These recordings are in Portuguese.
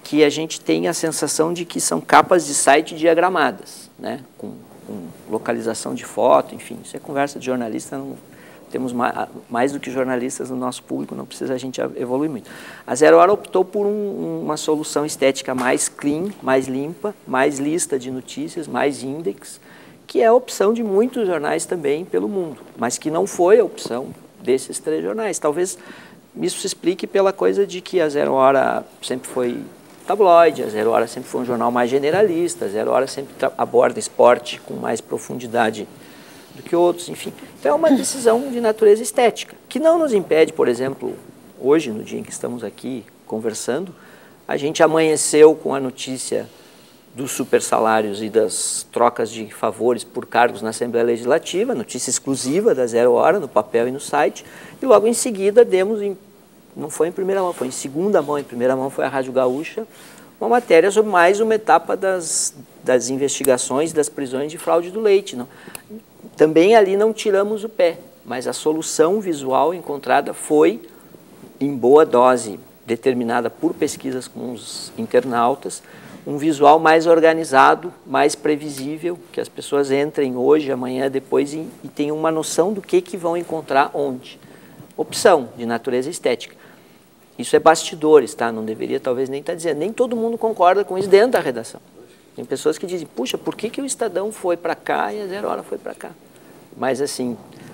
que a gente tem a sensação de que são capas de site diagramadas, né? Com localização de foto, enfim, isso é conversa de jornalista, não, temos mais do que jornalistas no nosso público, não precisa a gente evoluir muito. A Zero Hora optou por uma solução estética mais clean, mais limpa, mais lista de notícias, mais index, que é a opção de muitos jornais também pelo mundo, mas que não foi a opção desses 3 jornais. Talvez isso se explique pela coisa de que a Zero Hora sempre foi tabloide, a Zero Hora sempre foi um jornal mais generalista, a Zero Hora sempre aborda esporte com mais profundidade do que outros, enfim. Então é uma decisão de natureza estética, que não nos impede, por exemplo, hoje, no dia em que estamos aqui conversando, a gente amanheceu com a notícia dos supersalários e das trocas de favores por cargos na Assembleia Legislativa, notícia exclusiva da Zero Hora, no papel e no site, e logo em seguida demos, não foi em primeira mão, foi em segunda mão, em primeira mão foi a Rádio Gaúcha, uma matéria sobre mais uma etapa das investigações, das prisões de fraude do leite. Não. Também ali não tiramos o pé, mas a solução visual encontrada foi, em boa dose, determinada por pesquisas com os internautas, um visual mais organizado, mais previsível, que as pessoas entrem hoje, amanhã, depois e tenham uma noção do que vão encontrar onde. Opção de natureza estética. Isso é bastidores, tá? Não deveria talvez nem estar dizendo. Nem todo mundo concorda com isso dentro da redação. Tem pessoas que dizem, puxa, por que o Estadão foi para cá e a Zero Hora foi para cá? Mas, assim,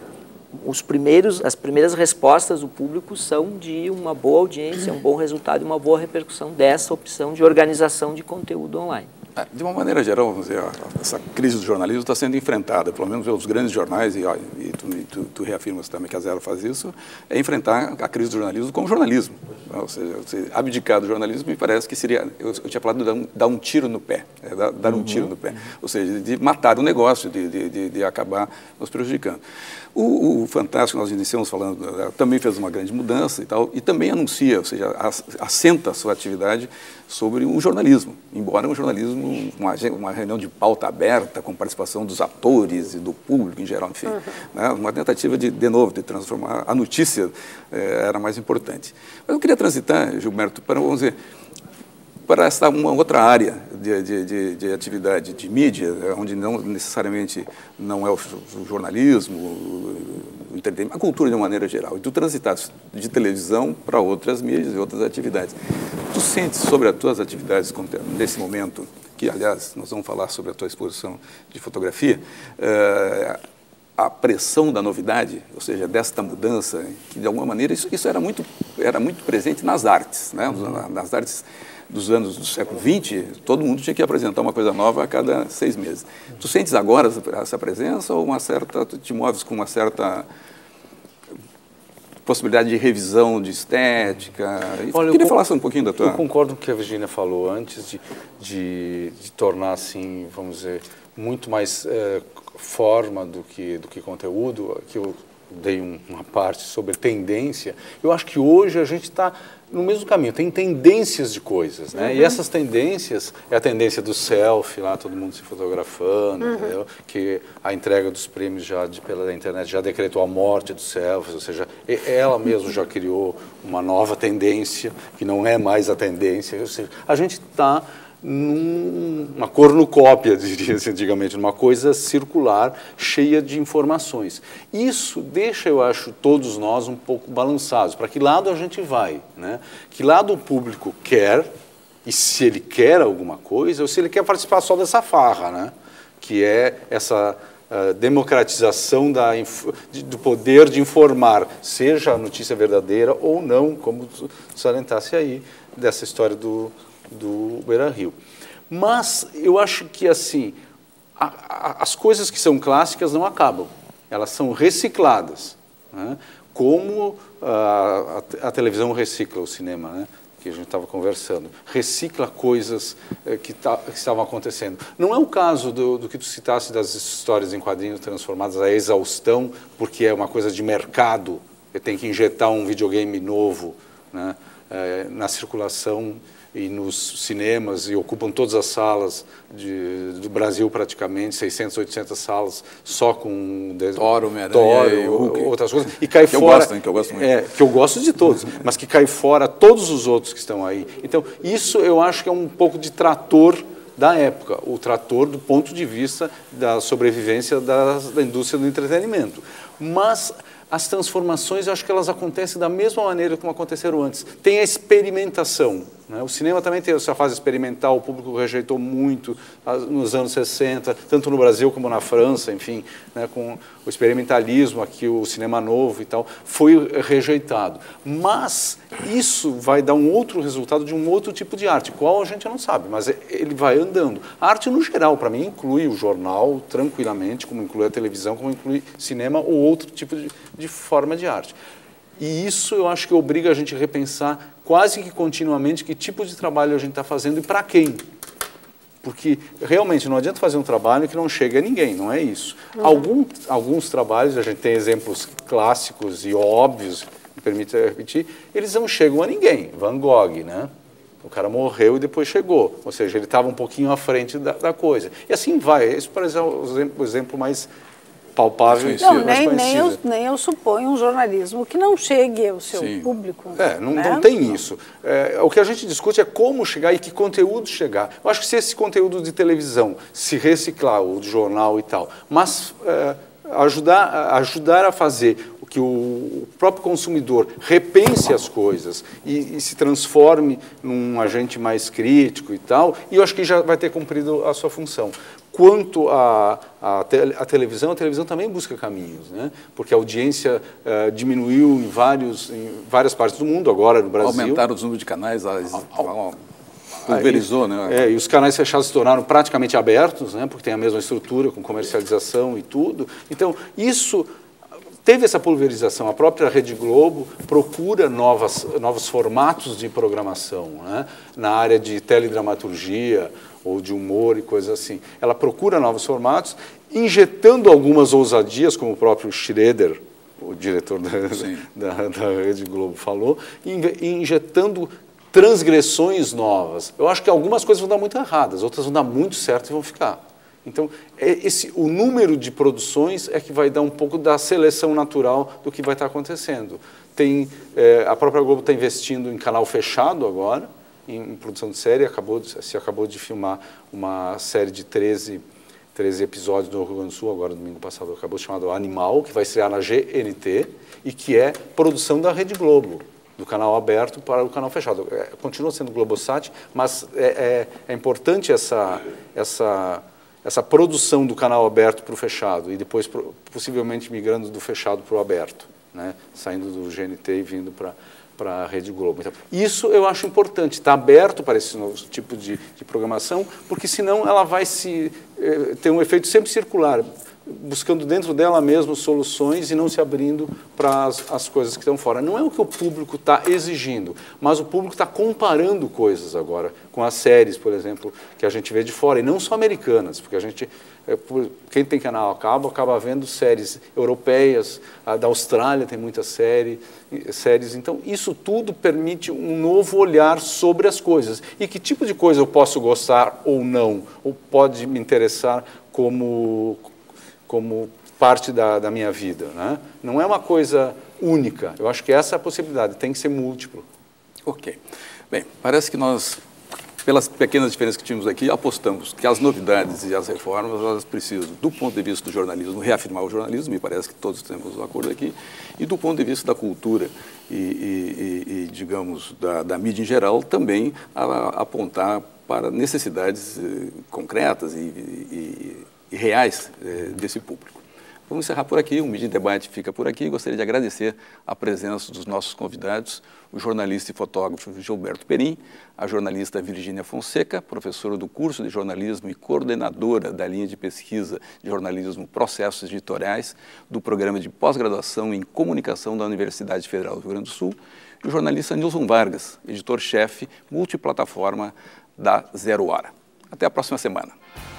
as primeiras respostas do público são de uma boa audiência, um bom resultado e uma boa repercussão dessa opção de organização de conteúdo online. De uma maneira geral, vamos dizer, essa crise do jornalismo está sendo enfrentada, pelo menos pelos grandes jornais, e tu reafirmas também que a Zero faz isso, é enfrentar a crise do jornalismo como jornalismo. Ou seja, você abdicar do jornalismo me parece que seria, eu tinha falado de dar um tiro no pé, dar um tiro no pé, ou seja, de matar o negócio, de acabar nos prejudicando. O Fantástico, nós iniciamos falando, também fez uma grande mudança e tal, e também anuncia, ou seja, assenta a sua atividade sobre o jornalismo, embora um jornalismo, uma reunião de pauta aberta, com participação dos atores e do público em geral, enfim, né, uma tentativa de novo, de transformar a notícia, era mais importante. Mas eu queria transitar, Gilberto, para, vamos dizer, para essa uma outra área de atividade de mídia, onde não necessariamente não é o jornalismo, o entretenimento, a cultura de uma maneira geral. E tu transitaste de televisão para outras mídias e outras atividades. Tu sentes sobre as tuas atividades nesse momento, que, aliás, nós vamos falar sobre a tua exposição de fotografia, a pressão da novidade, ou seja, desta mudança, que de alguma maneira isso era muito presente nas artes, né? Nas artes dos anos do século XX, todo mundo tinha que apresentar uma coisa nova a cada 6 meses. Tu sentes agora essa presença ou tu te moves com uma certa possibilidade de revisão de estética? Olha, queria falar um pouquinho da tua... Eu concordo com o que a Virginia falou antes, de tornar, assim, vamos dizer, muito mais forma do que conteúdo, que eu dei uma parte sobre tendência. Eu acho que hoje a gente está no mesmo caminho, tem tendências de coisas, né? E essas tendências, é a tendência do selfie, lá todo mundo se fotografando, entendeu? Que a entrega dos prêmios pela internet já decretou a morte dos selfies, ou seja, ela mesma já criou uma nova tendência, que não é mais a tendência, ou seja, a gente está numa cornucópia, diria-se antigamente, numa coisa circular, cheia de informações. Isso deixa, eu acho, todos nós um pouco balançados. Para que lado a gente vai, né? Que lado o público quer, e se ele quer alguma coisa, ou se ele quer participar só dessa farra, né? Que é essa democratização do poder de informar, seja a notícia verdadeira ou não, como salientasse aí, dessa história do Beira-Rio. Mas eu acho que, assim, as coisas que são clássicas não acabam, elas são recicladas, né? Como a televisão recicla o cinema, né? Que a gente estava conversando, recicla coisas que estavam acontecendo. Não é o caso do que tu citaste das histórias em quadrinhos transformadas à exaustão, porque é uma coisa de mercado, tem que injetar um videogame novo, né, na circulação e nos cinemas e ocupam todas as salas do Brasil praticamente, 600, 800 salas, só com Thor, Homem-Aranha, outras coisas, e cai fora... Que eu gosto muito. Que eu gosto de todos, mas que cai fora todos os outros que estão aí. Então, isso eu acho que é um pouco de trator da época, o trator do ponto de vista da sobrevivência da indústria do entretenimento. Mas as transformações, eu acho que elas acontecem da mesma maneira como aconteceram antes. Tem a experimentação, né? O cinema também tem essa fase experimental, o público rejeitou muito nos anos 60, tanto no Brasil como na França, enfim, né, com o experimentalismo, aqui o cinema novo e tal, foi rejeitado. Mas isso vai dar um outro resultado de um outro tipo de arte, qual a gente não sabe, mas ele vai andando. A arte, no geral, para mim, inclui o jornal tranquilamente, como inclui a televisão, como inclui cinema ou outro tipo de forma de arte. E isso eu acho que obriga a gente a repensar quase que continuamente que tipo de trabalho a gente está fazendo e para quem. Porque realmente não adianta fazer um trabalho que não chegue a ninguém, não é isso. Alguns trabalhos, a gente tem exemplos clássicos e óbvios, me permite repetir, eles não chegam a ninguém. Van Gogh, né? O cara morreu e depois chegou. Ou seja, ele estava um pouquinho à frente da coisa. E assim vai. Esse parece o exemplo mais palpável. Não, nem eu suponho um jornalismo que não chegue ao seu público. Não tem isso. O que a gente discute é como chegar e que conteúdo chegar. Eu acho que se esse conteúdo de televisão se reciclar, o de jornal e tal, mas ajudar a fazer que o próprio consumidor repense as coisas e se transforme num agente mais crítico e tal, e eu acho que já vai ter cumprido a sua função. Quanto à televisão, a televisão também busca caminhos, né? Porque a audiência diminuiu em várias partes do mundo, agora no Brasil. Aumentaram os números de canais, pulverizou, né? E os canais fechados se tornaram praticamente abertos, né? Porque tem a mesma estrutura, com comercialização e tudo. Então, isso teve essa pulverização. A própria Rede Globo procura novos formatos de programação, né? Na área de teledramaturgia ou de humor e coisas assim. Ela procura novos formatos, injetando algumas ousadias, como o próprio Schroeder, o diretor da Rede Globo, falou, injetando transgressões novas. Eu acho que algumas coisas vão dar muito erradas, outras vão dar muito certo e vão ficar. Então, o número de produções é que vai dar um pouco da seleção natural do que vai estar acontecendo. A própria Globo está investindo em canal fechado agora, em produção de série, acabou de filmar uma série de 13 episódios no Rio Grande do Sul, agora domingo passado, acabou chamado Animal, que vai estrear na GNT e que é produção da Rede Globo, do canal aberto para o canal fechado. Continua sendo Globosat, mas é importante essa produção do canal aberto para o fechado e depois possivelmente migrando do fechado para o aberto, né? Saindo do GNT e vindo para a Rede Globo. Então, isso eu acho importante, estar aberto para esse novo tipo de programação, porque senão ela vai ter um efeito sempre circular, buscando dentro dela mesma soluções e não se abrindo para as coisas que estão fora. Não é o que o público está exigindo, mas o público está comparando coisas agora com as séries, por exemplo, que a gente vê de fora, e não só americanas, porque quem tem canal acaba vendo séries europeias, da Austrália tem muitas séries, então isso tudo permite um novo olhar sobre as coisas. E que tipo de coisa eu posso gostar ou não, ou pode me interessar como parte da minha vida, né? Não é uma coisa única. Eu acho que essa é a possibilidade, tem que ser múltiplo. Ok. Bem, parece que nós, pelas pequenas diferenças que tínhamos aqui, apostamos que as novidades e as reformas, elas precisam, do ponto de vista do jornalismo, reafirmar o jornalismo, me parece que todos temos um acordo aqui, e do ponto de vista da cultura e digamos, da mídia em geral, também apontar para necessidades concretas e reais desse público. Vamos encerrar por aqui, o Mídia em Debate fica por aqui. Gostaria de agradecer a presença dos nossos convidados, o jornalista e fotógrafo Gilberto Perim, a jornalista Virgínia Fonseca, professora do curso de jornalismo e coordenadora da linha de pesquisa de jornalismo Processos Editoriais, do programa de pós-graduação em comunicação da Universidade Federal do Rio Grande do Sul, e o jornalista Nilson Vargas, editor-chefe multiplataforma da Zero Hora. Até a próxima semana.